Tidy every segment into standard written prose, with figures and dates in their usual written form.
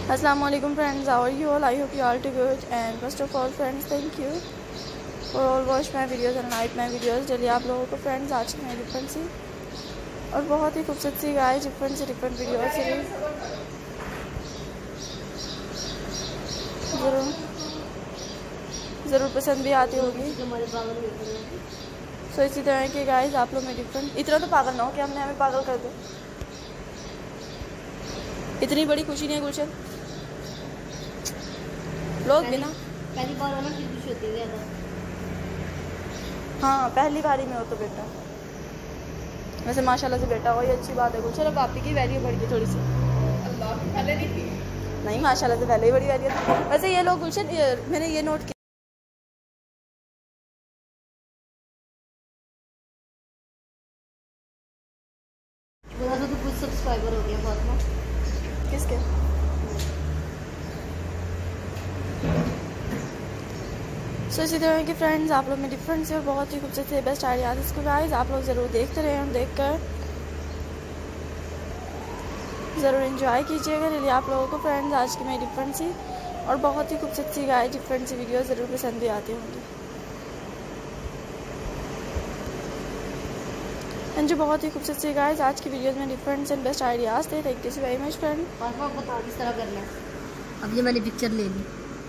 Assalamualaikum friends, how are you all? I hope you all too good. And first of all friends, thank you for all watch my videos and like my videos. चलिए आप लोगों को friends आज की मैं different सी और बहुत ही खूबसूरत सी गाय डिफरेंट वीडियो सीरीज ज़रूर पसंद भी आती होगी। सो इसी तरह की गाइस आप लोग में डिफरेंट, इतना तो पागल ना हो कि हमने हमें पागल कर दो। इतनी बड़ी खुशी नहीं है गुलशन, लोग भी ना पहली बार होना फिर खुशी होती है ज़्यादा। हाँ पहली बारी में हो तो बेटा, वैसे माशाल्लाह से बेटा वही अच्छी बात है। गुलशन अब आपकी की वैल्यू बढ़ गई थोड़ी सी। अल्लाह पहले नहीं थी, नहीं माशाल्लाह से पहले ही बड़ी वैल्यू थी। वैसे ये लोग गुलशन मैंने ये नोट किया, तो कुछ सब्सक्राइबर हो गया बहुत ना। किसके? सो इसी तरह के फ्रेंड्स आप लोग में डिफरेंस है और बहुत ही खूबसूरत से बेस्ट आइडियाज इसको गाइस आप लोग ज़रूर देखते रहें और देख कर ज़रूर एंजॉय कीजिएगा। रियली आप लोगों को फ्रेंड्स आज की मेरी डिफरेंट सी और बहुत ही खूबसूरत सी गाय डिफरेंट सी वीडियो ज़रूर पसंद भी आती होंगी। एंड जो बहुत ही खूबसूरत सी गाइस आज की वीडियोस में डिफरेंट एंड बेस्ट आइडियाज़ थे। Thank you so very much friend. बताओ किस तरह करना है। अब ये मैंने पिक्चर ले ली।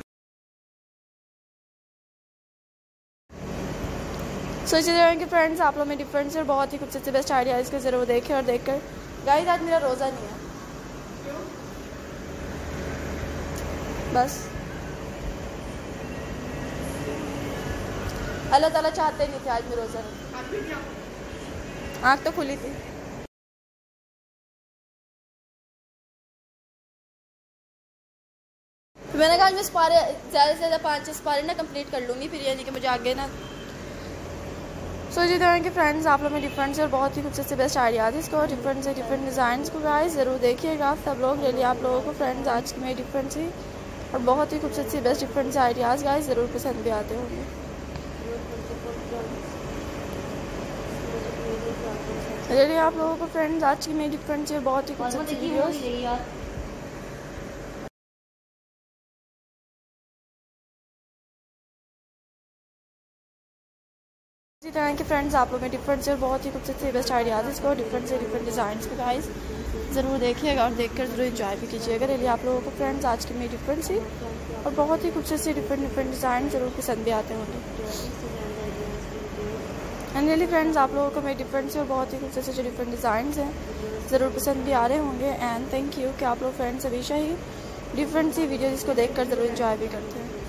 सो इसी तरह के फ्रेंड्स आप लोग में डिफरेंस और बहुत ही खूबसूरत से बेस्ट आइडियाज़ को ज़रूर देखें और देखकर गाइस आज मेरा रोज़ा नहीं है। क्यों? बस अल्लाह ताला चाहते नहीं थे आज मैं रोज़ा नहीं, आँख तो खुली थी। तो मैंने कहा मैं स्पारे ज़्यादा से ज़्यादा 5 स्पारे ना कंप्लीट कर लूँगी, फिर यानी कि मुझे आगे ना। सो इसी तरह के फ्रेंड्स आप लोग में डिफरेंट और बहुत ही खूबसूरत से बेस्ट आइडियाज़ इसको डिफरेंट से डिफरेंट डिज़ाइंस को गाइस ज़रूर देखिएगा सब लोग। रियली आप लोगों को फ्रेंड्स आज की मेरी डिफरेंट सी और बहुत ही खूबसूरत सी बेस्ट डिफरेंट से आइडियाज़ गाइस ज़रूर पसंद भी आते होंगे। रियली आप लोगों को फ्रेंड्स आज की मेरी डिफरेंट सी और बहुत ही खूबसूरत सी वीडियोस इसी तरह के फ्रेंड्स आप लोग में डिफरेंट से और बहुत ही खूबसूरत से बेस्ट आइडियाज़ इसको डिफरेंट से डिफरेंट डिज़ाइंस को गाइस ज़रूर देखिएगा और देखकर ज़रूर एंजॉय भी कीजिएगा। रियली आप लोगों को फ्रेंड्स आज की मेरी डिफरेंट सी और बहुत ही खूबसूरत से डिफरेंट डिज़ाइन ज़रूर पसंद भी आते होंगे। एंड रियली फ्रेंड्स आप लोगों को मेरी डिफरेंट से और बहुत ही खूबसूरत से जो डिफरेंट डिज़ाइंस हैं ज़रूर पसंद भी आ रहे होंगे। एंड थैंक यू कि आप लोग फ्रेंड्स हमेशा ही डिफरेंट सी वीडियो इसको देख कर ज़रूर एंजॉय भी करते हैं।